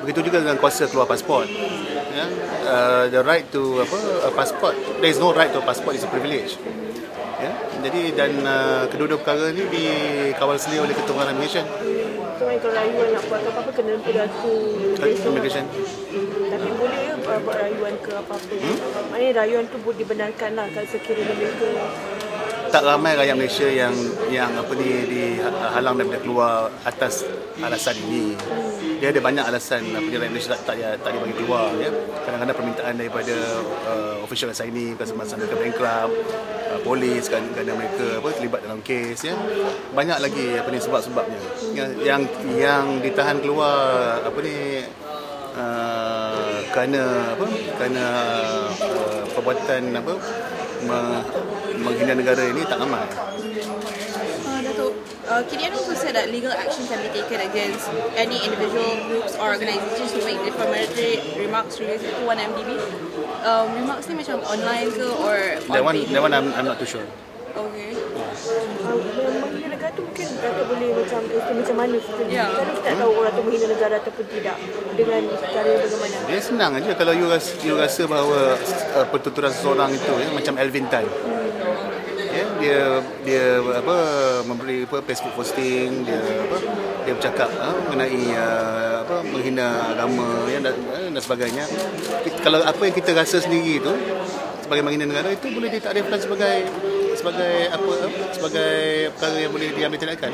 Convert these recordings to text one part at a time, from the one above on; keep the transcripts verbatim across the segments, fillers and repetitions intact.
Begitu juga dengan kuasa keluar pasport. Ya, uh, the right to apa a passport, there is no right to a passport, is a privilege. Ya, jadi dan uh, kedua-dua perkara ni dikawal sendiri oleh Ketua Pengarah Immigration. So, kalau rayuan nak buat apa-apa kena beratu Immigration. Tapi boleh ya buat, buat rayuan ke apa-apa. Hmm? Maknanya rayuan tu boleh dibenarkan lah kalau sekiranya mereka. Tak ramai rakyat Malaysia yang yang apa ni dihalang daripada keluar atas alasan ini. Hmm. Dia ada banyak alasan apa ni rakyat Malaysia tak tak, tak dia bagi keluar ya. Kadang-kadang permintaan daripada uh, official assigning kerana mereka bankrupt, uh, polis kan kerana mereka apa terlibat dalam kes ya. Banyak lagi apa ni sebab-sebabnya. Yang yang, yang ditahan keluar apa ni uh, kerana apa? Kerana uh, perbuatan apa? menghina negara ini tak ramai. Uh, Datuk, uh, K D N also said that legal action can be taken against any individual, groups or organisations who make defamatory remarks related to one M D B. Um, remarks ni macam online ke or That on one, page? that one I'm, I'm not too sure. Okay. Uh, menghina negara tu mungkin Datuk boleh macam eh, macam mana sebenarnya. Yeah. Kalau kita tak tahu orang tu menghina negara ataupun tidak dengan cara bagaimana. Dia senang aja kalau you rasa, you rasa bahawa uh, pertuturan seseorang itu ya, macam Alvin Tan. Ya, dia dia apa memberi apa Facebook posting, dia apa dia bercakap ha, mengenai uh, apa menghina agama ya, dan, dan sebagainya. Kalau apa yang kita rasa sendiri itu sebagai menghina negara itu boleh ditakdirkan sebagai sebagai apa sebagai perkara yang boleh diambil tindakan.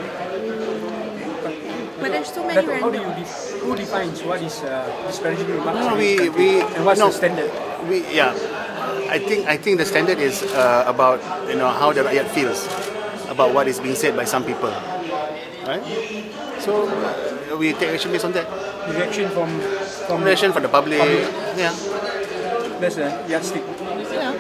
But there's so many Datuk, how do random. you def- who defines what is uh, disparaging remarks No, in we this country? we and what's no, the standard? We yeah, I think I think the standard is uh, about you know how the rakyat feels about what is being said by some people, right? So uh, we take action based on that. Reaction from from Reaction from the public, Public. yeah, That's a yardstick. yeah.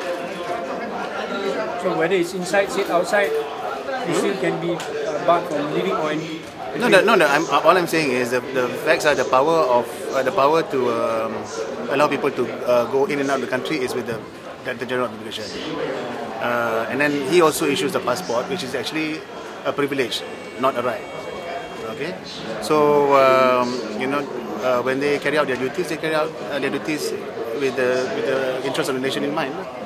So whether it's inside, sit outside, you still can be uh, barred from leaving or any. No, no, no. no I'm, all I'm saying is the, the facts are the power of uh, the power to um, allow people to uh, go in and out of the country is with the the General of Immigration, uh, and then he also issues the passport, which is actually a privilege, not a right. Okay, so um, you know uh, when they carry out their duties, they carry out uh, their duties with the with the interest of the nation in mind.